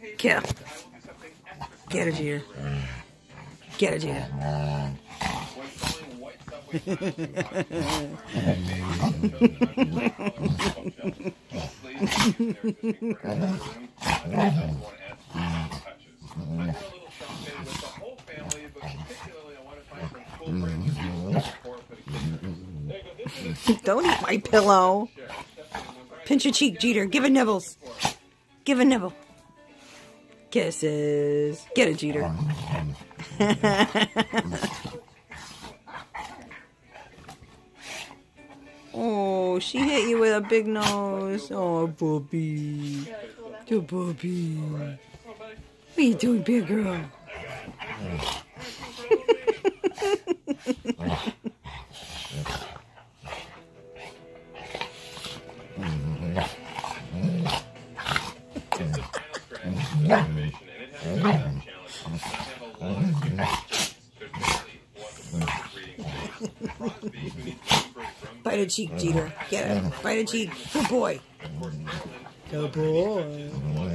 Get her. Get her, Jeter. Get her, Jeter. Don't eat my pillow. Pinch your cheek, Jeter. Give it nibbles. Give a nibble. Kisses. Get it, Jeter. Oh, she hit you with a big nose. Oh, Bobby. Oh, Bobby. What are you doing, big girl? Bite a cheek, Jeter. Get it. Bite a cheek. Good boy. Good boy.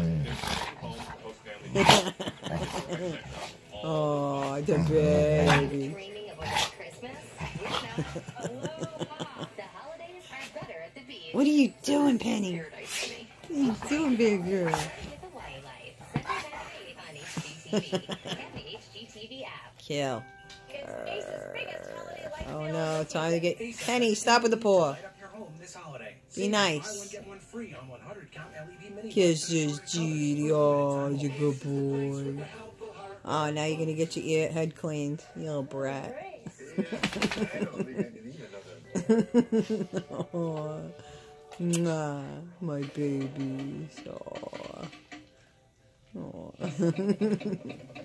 Oh, the baby. What are you doing, Penny? What are you doing, big girl? Kill. Oh no, time to get... Penny, stop with the paw. Be nice. Kisses, Judy. Oh, you're a good boy. Oh, now you're going to get your head cleaned. You little brat. Oh, mwah, my babies. Oh. Oh.